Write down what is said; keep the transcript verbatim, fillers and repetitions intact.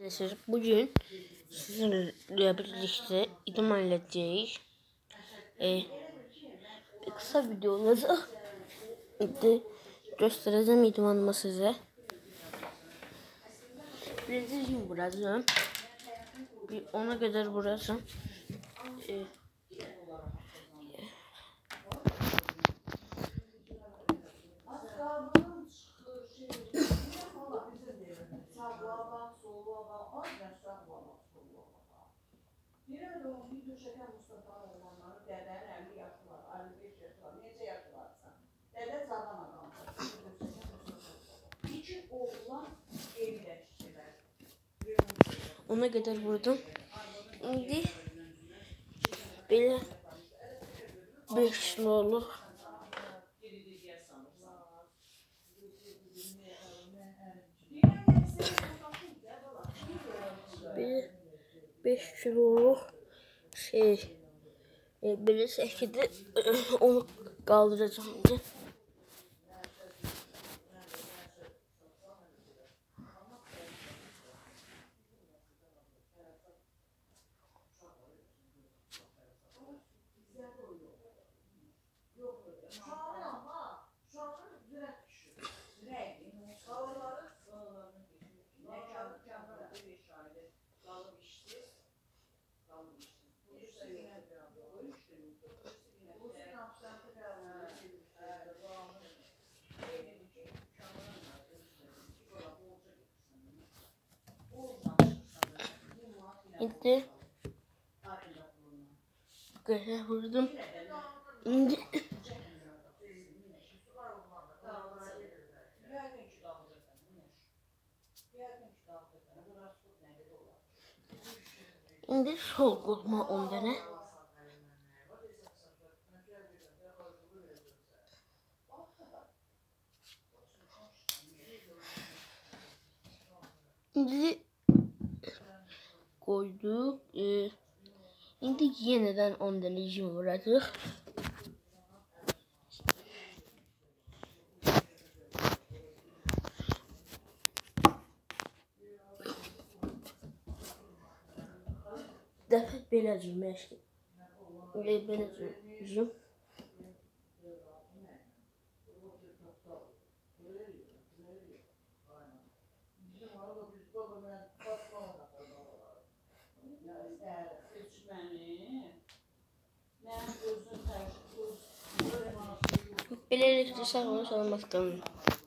Arkadaşlar bugün sizinle birlikte idman edeceğiz. Ee, kısa video olacak. İşte göstereceğim idmanımı size. Birinci gün vuracağım. Bir ona kadar vuracağım. Ee, Ona kadar vurdum. Şimdi böyle beş kiloluk bir beş kiloluk şey e, böyle şekilde onu kaldıracağım. Şimdi böyle vurdum. Şimdi Şimdi sol koluma on tane. Şimdi koyduk. Ee, şimdi yeniden on tane jim vuracak. Dəfət belə cümləşdim. Belə cüm. Beləliklə sağ olun, salamat qalın.